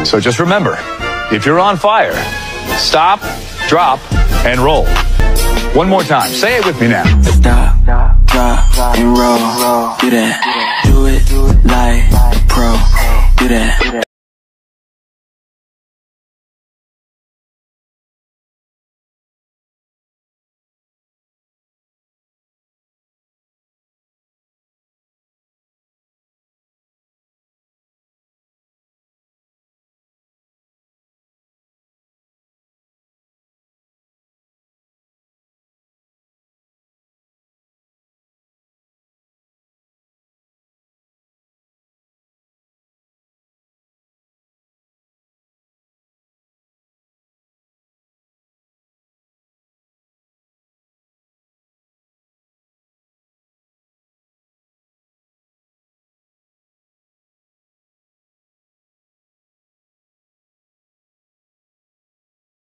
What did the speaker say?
So just remember, if you're on fire, stop, drop, and roll. One more time. Say it with me now. Stop, drop, and roll. Do that. Do it like pro. Do that.